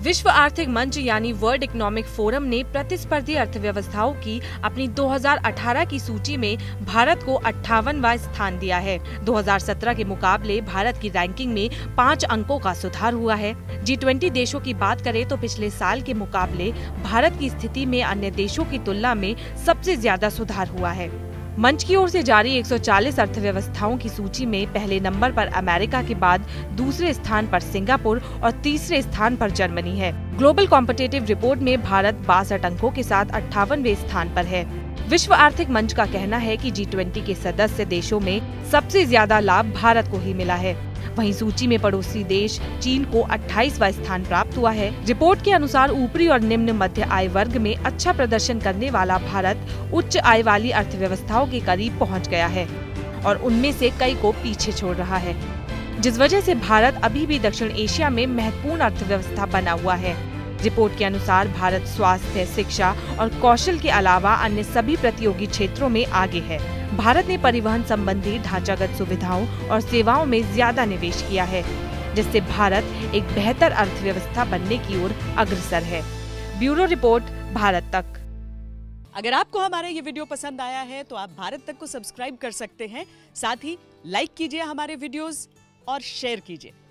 विश्व आर्थिक मंच यानी वर्ल्ड इकोनॉमिक फोरम ने प्रतिस्पर्धी अर्थव्यवस्थाओं की अपनी 2018 की सूची में भारत को 58वां स्थान दिया है। 2017 के मुकाबले भारत की रैंकिंग में 5 अंकों का सुधार हुआ है। G20 देशों की बात करें तो पिछले साल के मुकाबले भारत की स्थिति में अन्य देशों की तुलना में सबसे ज्यादा सुधार हुआ है। मंच की ओर से जारी 140 अर्थव्यवस्थाओं की सूची में पहले नंबर पर अमेरिका के बाद दूसरे स्थान पर सिंगापुर और तीसरे स्थान पर जर्मनी है। ग्लोबल कॉम्पिटिटिव रिपोर्ट में भारत 62 अंकों के साथ 58वें स्थान पर है। विश्व आर्थिक मंच का कहना है कि G20 के सदस्य देशों में सबसे ज्यादा लाभ भारत को ही मिला है। वहीं सूची में पड़ोसी देश चीन को 28वां स्थान प्राप्त हुआ है। रिपोर्ट के अनुसार ऊपरी और निम्न मध्य आय वर्ग में अच्छा प्रदर्शन करने वाला भारत उच्च आय वाली अर्थव्यवस्थाओं के करीब पहुंच गया है और उनमें से कई को पीछे छोड़ रहा है, जिस वजह से भारत अभी भी दक्षिण एशिया में महत्वपूर्ण अर्थव्यवस्था बना हुआ है। रिपोर्ट के अनुसार भारत स्वास्थ्य, शिक्षा और कौशल के अलावा अन्य सभी प्रतियोगी क्षेत्रों में आगे है। भारत ने परिवहन संबंधी ढांचागत सुविधाओं और सेवाओं में ज्यादा निवेश किया है, जिससे भारत एक बेहतर अर्थव्यवस्था बनने की ओर अग्रसर है। ब्यूरो रिपोर्ट, भारत तक। अगर आपको हमारा ये वीडियो पसंद आया है तो आप भारत तक को सब्सक्राइब कर सकते हैं। साथ ही लाइक कीजिए हमारे वीडियोस और शेयर कीजिए।